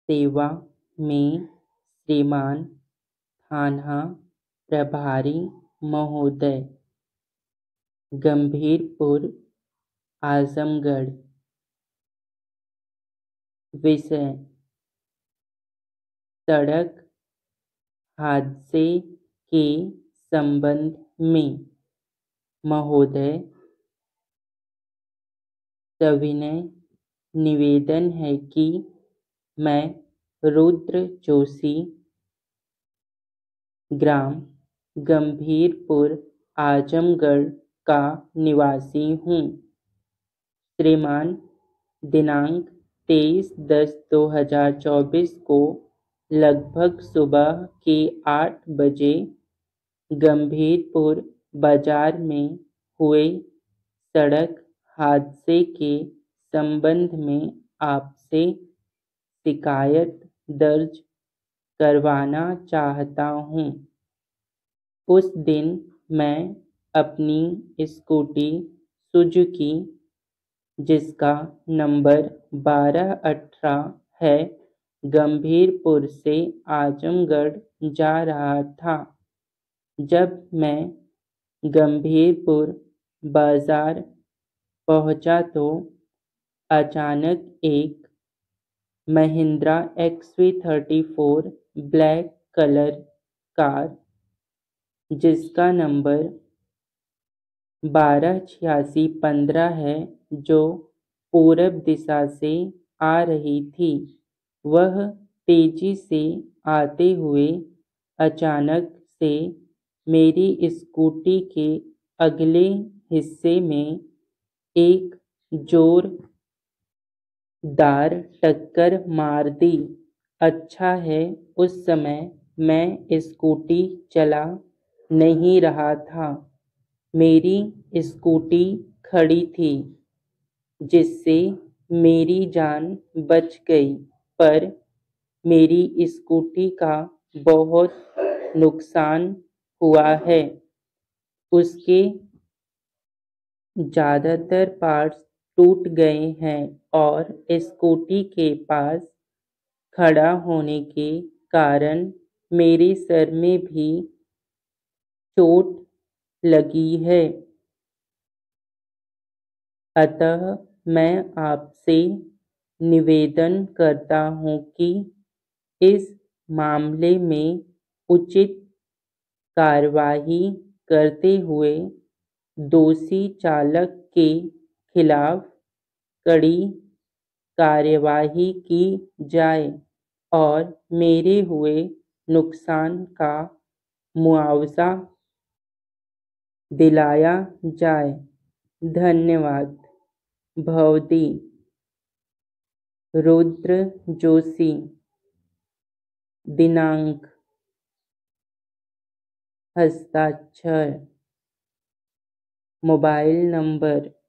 सेवा में श्रीमान थाना प्रभारी महोदय, गंभीरपुर आजमगढ़। विषय सड़क हादसे के संबंध में। महोदय, सविनय निवेदन है कि मैं रुद्र जोशी, ग्राम गंभीरपुर आजमगढ़ का निवासी हूँ। श्रीमान दिनांक 23/10/2024 को लगभग सुबह के 8 बजे गंभीरपुर बाजार में हुए सड़क हादसे के संबंध में आपसे शिकायत दर्ज करवाना चाहता हूँ। उस दिन मैं अपनी स्कूटी सुजुकी, जिसका नंबर 1218 है, गंभीरपुर से आजमगढ़ जा रहा था। जब मैं गंभीरपुर बाजार पहुंचा तो अचानक एक Mahindra XV34 black colour car, जिसका नंबर 128615 है, जो पूरब दिशा से आ रही थी, वह तेजी से आते हुए अचानक से मेरी स्कूटी के अगले हिस्से में एक जोरदार टक्कर मार दी। अच्छा है उस समय मैं स्कूटी चला नहीं रहा था, मेरी स्कूटी खड़ी थी, जिससे मेरी जान बच गई, पर मेरी स्कूटी का बहुत नुकसान हुआ है। उसके ज़्यादातर पार्ट्स टूट गए हैं और स्कूटी के पास खड़ा होने के कारण मेरे सर में भी चोट लगी है। अतः मैं आपसे निवेदन करता हूँ कि इस मामले में उचित कार्यवाही करते हुए दोषी चालक के खिलाफ कड़ी कार्यवाही की जाए और मेरे हुए नुकसान का मुआवजा दिलाया जाए। धन्यवाद। भवती रुद्र जोशी। दिनांक, हस्ताक्षर, मोबाइल नंबर